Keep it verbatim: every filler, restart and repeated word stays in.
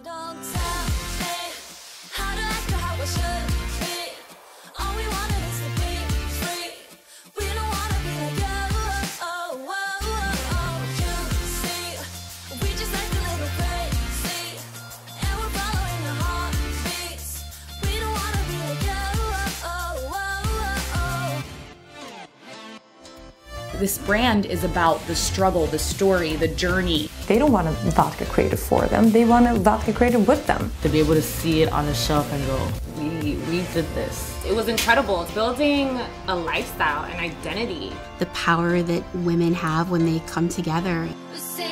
Don't tell me how to act or how I should be. All we wanted is to be free. We don't wanna be like you. Oh, oh, oh, oh. You see, we just act a little crazy, and we're following the heartbeats. We don't wanna be like you. Oh, oh, oh, oh. This brand is about the struggle, the story, the journey. They don't want a vodka created for them. They want a vodka created with them. To be able to see it on the shelf and go, we, we did this. It was incredible. It's building a lifestyle and identity. The power that women have when they come together. Say